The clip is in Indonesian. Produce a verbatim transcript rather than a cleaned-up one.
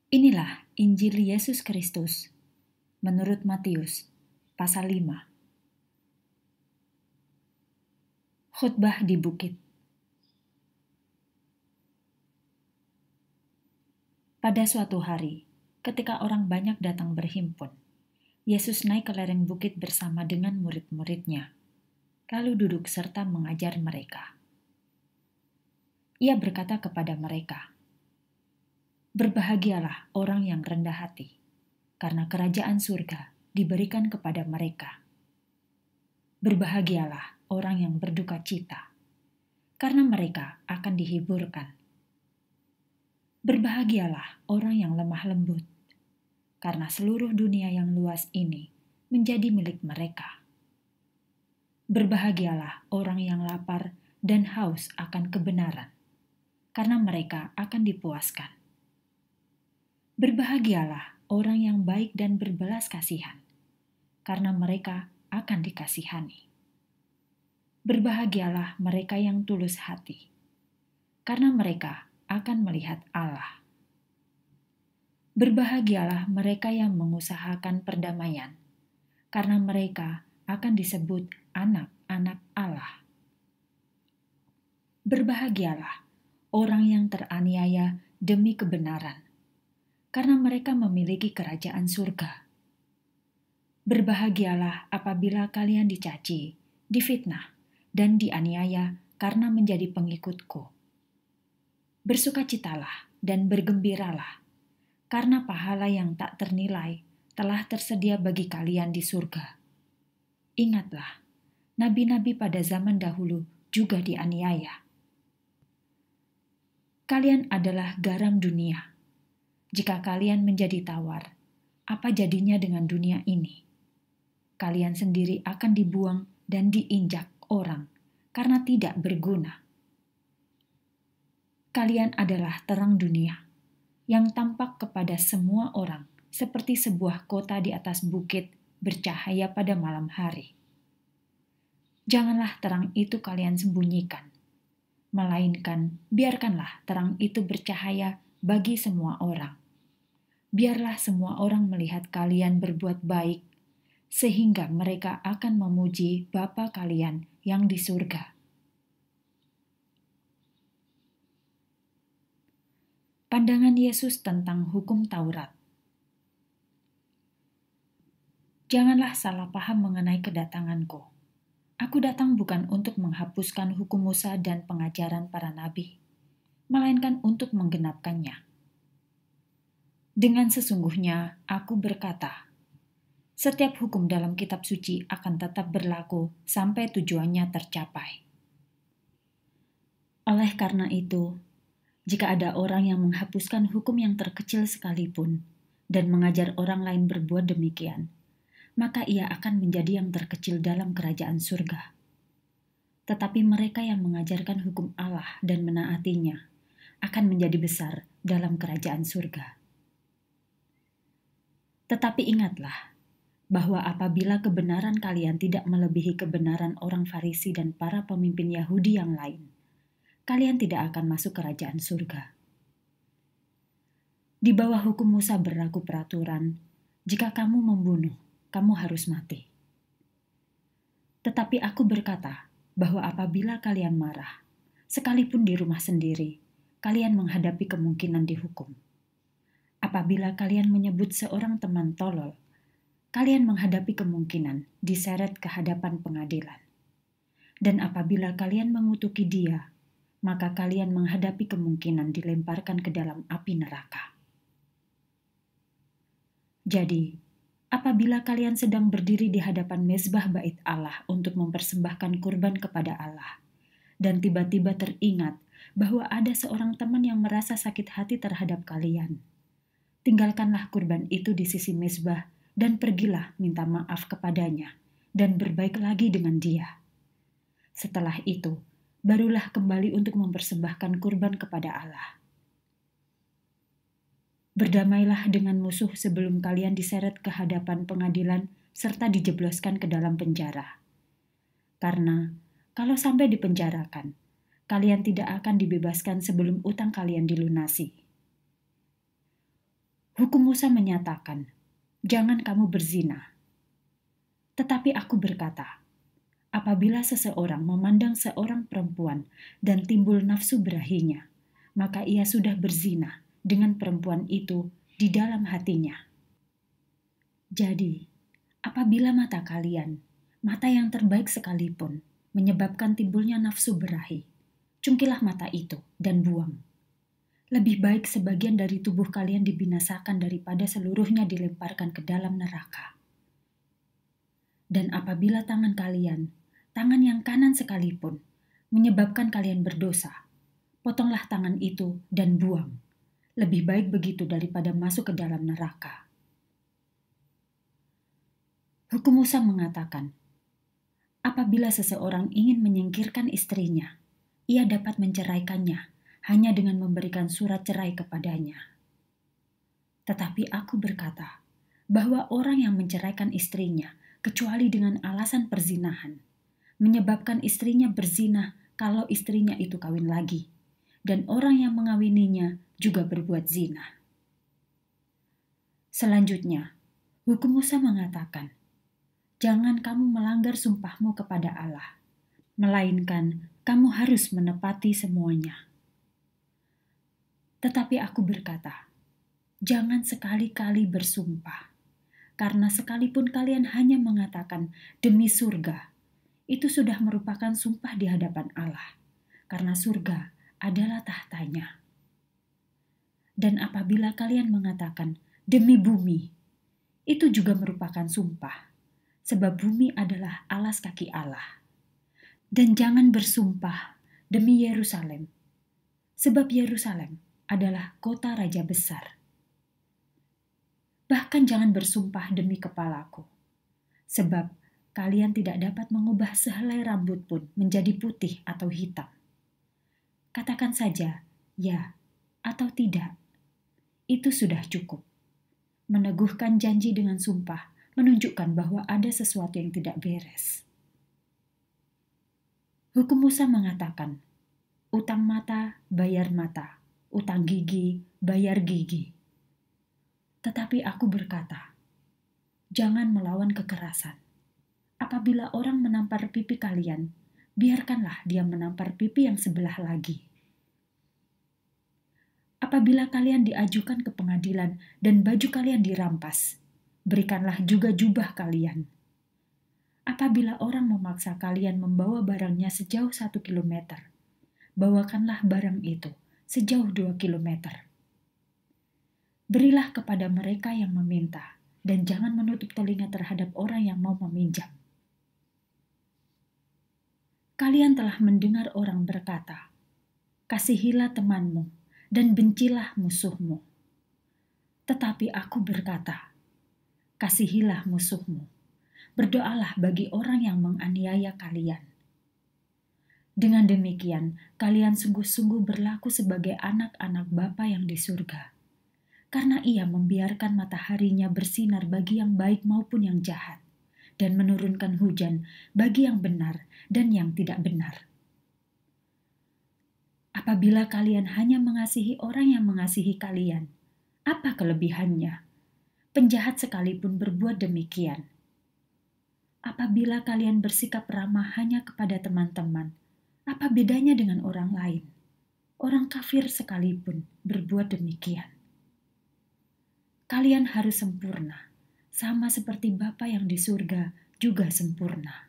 Inilah Injil Yesus Kristus menurut Matius pasal lima. Khotbah di bukit. Pada suatu hari, ketika orang banyak datang berhimpun, Yesus naik ke lereng bukit bersama dengan murid-muridnya, lalu duduk serta mengajar mereka. Ia berkata kepada mereka, "Berbahagialah orang yang rendah hati, karena kerajaan surga diberikan kepada mereka. Berbahagialah orang yang berduka cita, karena mereka akan dihiburkan. Berbahagialah orang yang lemah lembut, karena seluruh dunia yang luas ini menjadi milik mereka. Berbahagialah orang yang lapar dan haus akan kebenaran, karena mereka akan dipuaskan. Berbahagialah orang yang baik dan berbelas kasihan, karena mereka akan dikasihani. Berbahagialah mereka yang tulus hati, karena mereka akan melihat Allah. Berbahagialah mereka yang mengusahakan perdamaian, karena mereka akan disebut anak-anak Allah. Berbahagialah orang yang teraniaya demi kebenaran, karena mereka memiliki kerajaan surga. Berbahagialah apabila kalian dicaci, difitnah, dan dianiaya karena menjadi pengikutku. Bersukacitalah dan bergembiralah, karena pahala yang tak ternilai telah tersedia bagi kalian di surga. Ingatlah, nabi-nabi pada zaman dahulu juga dianiaya. Kalian adalah garam dunia. Jika kalian menjadi tawar, apa jadinya dengan dunia ini? Kalian sendiri akan dibuang dan diinjak orang karena tidak berguna. Kalian adalah terang dunia yang tampak kepada semua orang seperti sebuah kota di atas bukit bercahaya pada malam hari. Janganlah terang itu kalian sembunyikan, melainkan biarkanlah terang itu bercahaya bagi semua orang. Biarlah semua orang melihat kalian berbuat baik, sehingga mereka akan memuji Bapa kalian yang di surga. Pandangan Yesus tentang hukum Taurat. Janganlah salah paham mengenai kedatanganku. Aku datang bukan untuk menghapuskan hukum Musa dan pengajaran para nabi, melainkan untuk menggenapkannya. Dengan sesungguhnya aku berkata, setiap hukum dalam kitab suci akan tetap berlaku sampai tujuannya tercapai. Oleh karena itu, jika ada orang yang menghapuskan hukum yang terkecil sekalipun dan mengajar orang lain berbuat demikian, maka ia akan menjadi yang terkecil dalam kerajaan surga. Tetapi mereka yang mengajarkan hukum Allah dan menaatinya akan menjadi besar dalam kerajaan surga. Tetapi ingatlah bahwa apabila kebenaran kalian tidak melebihi kebenaran orang Farisi dan para pemimpin Yahudi yang lain, kalian tidak akan masuk kerajaan surga. Di bawah hukum Musa berlaku peraturan, jika kamu membunuh, kamu harus mati. Tetapi aku berkata bahwa apabila kalian marah, sekalipun di rumah sendiri, kalian menghadapi kemungkinan dihukum. Apabila kalian menyebut seorang teman tolol, kalian menghadapi kemungkinan diseret ke hadapan pengadilan. Dan apabila kalian mengutuki dia, maka kalian menghadapi kemungkinan dilemparkan ke dalam api neraka. Jadi, apabila kalian sedang berdiri di hadapan mezbah bait Allah untuk mempersembahkan kurban kepada Allah, dan tiba-tiba teringat bahwa ada seorang teman yang merasa sakit hati terhadap kalian, tinggalkanlah kurban itu di sisi mezbah dan pergilah minta maaf kepadanya dan berbaik lagi dengan dia. Setelah itu, barulah kembali untuk mempersembahkan kurban kepada Allah. Berdamailah dengan musuh sebelum kalian diseret ke hadapan pengadilan serta dijebloskan ke dalam penjara. Karena kalau sampai dipenjarakan, kalian tidak akan dibebaskan sebelum utang kalian dilunasi. Hukum Musa menyatakan, jangan kamu berzina. Tetapi aku berkata, apabila seseorang memandang seorang perempuan dan timbul nafsu birahinya, maka ia sudah berzina dengan perempuan itu di dalam hatinya. Jadi, apabila mata kalian, mata yang terbaik sekalipun, menyebabkan timbulnya nafsu birahi, cungkilah mata itu dan buang. Lebih baik sebagian dari tubuh kalian dibinasakan daripada seluruhnya dilemparkan ke dalam neraka. Dan apabila tangan kalian, tangan yang kanan sekalipun, menyebabkan kalian berdosa, potonglah tangan itu dan buang. Lebih baik begitu daripada masuk ke dalam neraka. Hukum Musa mengatakan, apabila seseorang ingin menyingkirkan istrinya, ia dapat menceraikannya hanya dengan memberikan surat cerai kepadanya. Tetapi aku berkata, bahwa orang yang menceraikan istrinya kecuali dengan alasan perzinahan, menyebabkan istrinya berzina kalau istrinya itu kawin lagi, dan orang yang mengawininya juga berbuat zina. Selanjutnya, hukum Musa mengatakan, jangan kamu melanggar sumpahmu kepada Allah, melainkan kamu harus menepati semuanya. Tetapi aku berkata, jangan sekali-kali bersumpah, karena sekalipun kalian hanya mengatakan demi surga, itu sudah merupakan sumpah di hadapan Allah, karena surga adalah tahtanya. Dan apabila kalian mengatakan demi bumi, itu juga merupakan sumpah, sebab bumi adalah alas kaki Allah. Dan jangan bersumpah demi Yerusalem, sebab Yerusalem adalah kota raja besar. Bahkan jangan bersumpah demi kepalaku, sebab kalian tidak dapat mengubah sehelai rambut pun menjadi putih atau hitam. Katakan saja ya atau tidak, itu sudah cukup. Meneguhkan janji dengan sumpah menunjukkan bahwa ada sesuatu yang tidak beres. Hukum Musa mengatakan, utang mata, bayar mata, utang gigi, bayar gigi. Tetapi aku berkata, jangan melawan kekerasan. Apabila orang menampar pipi kalian, biarkanlah dia menampar pipi yang sebelah lagi. Apabila kalian diajukan ke pengadilan dan baju kalian dirampas, berikanlah juga jubah kalian. Apabila orang memaksa kalian membawa barangnya sejauh satu kilometer, bawakanlah barang itu sejauh dua kilometer. Berilah kepada mereka yang meminta, dan jangan menutup telinga terhadap orang yang mau meminjam. Kalian telah mendengar orang berkata, kasihilah temanmu, dan bencilah musuhmu. Tetapi aku berkata, kasihilah musuhmu, berdoalah bagi orang yang menganiaya kalian. Dengan demikian, kalian sungguh-sungguh berlaku sebagai anak-anak Bapa yang di surga. Karena ia membiarkan mataharinya bersinar bagi yang baik maupun yang jahat, dan menurunkan hujan bagi yang benar dan yang tidak benar. Apabila kalian hanya mengasihi orang yang mengasihi kalian, apa kelebihannya? Penjahat sekalipun berbuat demikian. Apabila kalian bersikap ramah hanya kepada teman-teman, apa bedanya dengan orang lain? Orang kafir sekalipun berbuat demikian. Kalian harus sempurna, sama seperti Bapa yang di surga juga sempurna.